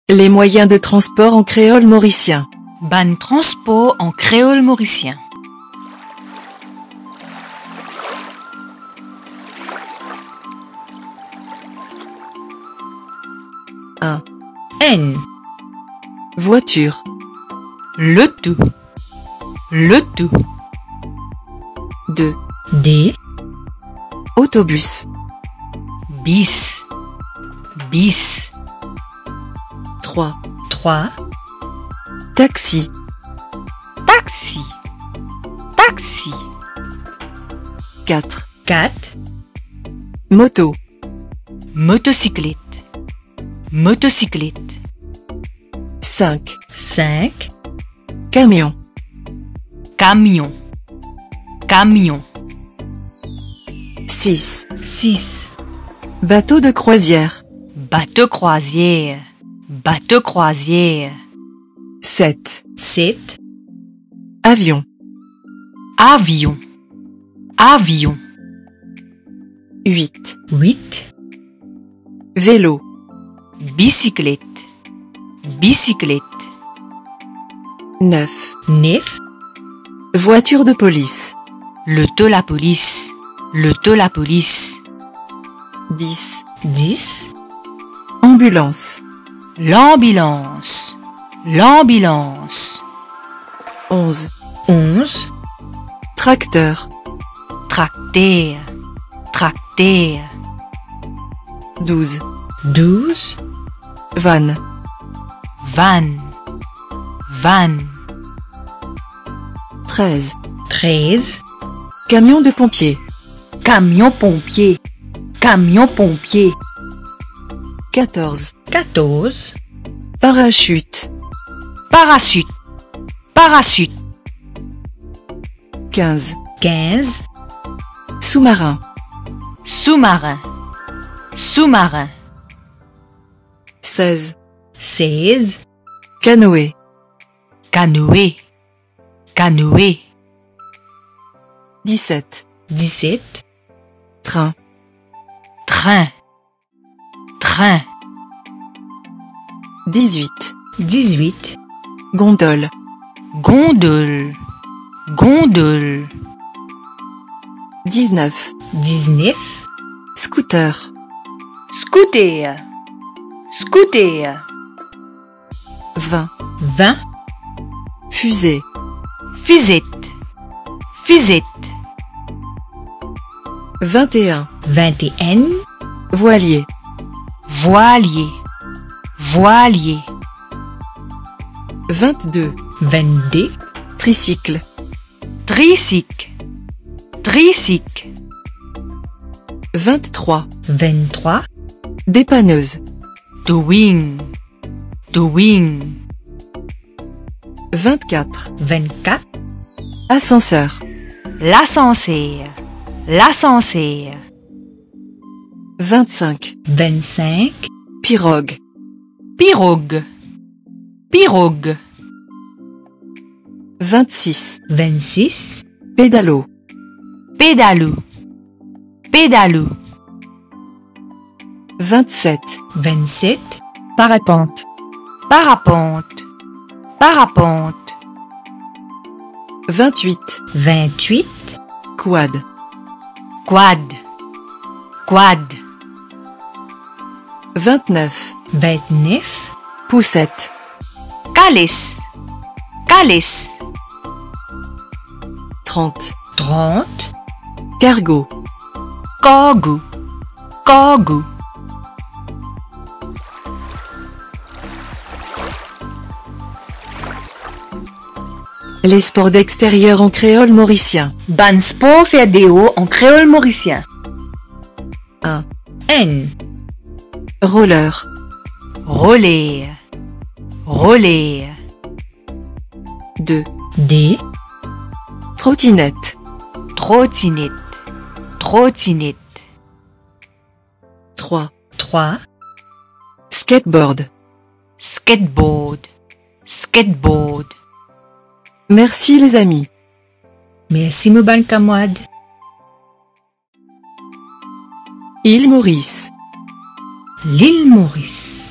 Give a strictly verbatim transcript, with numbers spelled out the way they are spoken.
Les moyens de transport en créole mauricien. Ban transport en créole mauricien. un. N. Voiture. Le tout. Le tout. deux. D. Autobus. Bis. Bis. trois. trois. Taxi. Taxi. Taxi. quatre. quatre. Moto. Motocyclette. Motocyclette. cinq. cinq. Camion. Camion. Camion. six. six. Bateau de croisière. Bateau croisière. Bateau croisière. sept. sept. Avion. Avion. Avion. huit. huit. Vélo. Bicyclette. Bicyclette. neuf. neuf. Voiture de police. Le taux la police. Le taux la police. dix. dix. Ambulance. L'ambulance. L'ambulance. onze. onze. Tracteur. Tracteur. Tracteur. douze. douze. Van. Van. Van. treize. treize. Camion de pompier. Camion pompier. Camion pompier. quatorze. quatorze. Parachute. Parachute. Parachute. quinze. quinze. Sous-marin. Sous-marin. Sous-marin. seize. seize. Canoë. Canoë. Canoë. dix-sept. dix-sept. Train. Train. Train. dix-huit. dix-huit. Gondole. Gondole. Gondole. dix-neuf. dix-neuf. Scooter. Scooter. Scooter. vingt. vingt. Fusée. Fusette. Fusette. vingt et un. vingt et un. Voilier. Voilier. Voilier. vingt-deux. vingt-deux. Tricycle. Tricycle. Tricycle. vingt-trois. vingt-trois. Dépanneuse. Towing. Towing. vingt-quatre. vingt-quatre. Ascenseur. L'ascenseur. L'ascenseur. vingt-cinq. vingt-cinq. Pirogue. Pirogue. Pirogue. vingt-six. vingt-six. Pédalo. Pédalo. Pédalo. vingt-sept. vingt-sept. Parapente. Parapente. Parapente. vingt-huit. vingt-huit. Quad. Quad. Quad. vingt-neuf. vingt-neuf. Poussette. Calice. Calice. trente. trente. Cargo. Cargo. Cargo. Les sports d'extérieur en créole mauricien. Ban sport fédéo en créole mauricien. un. N. Roller. Roller. Roller. deux. D. Trottinette. Trottinette. Trottinette. trois. trois. Skateboard. Skateboard. Skateboard. Merci les amis. Merci Mouban Kamwad. Île Maurice. L'île Maurice.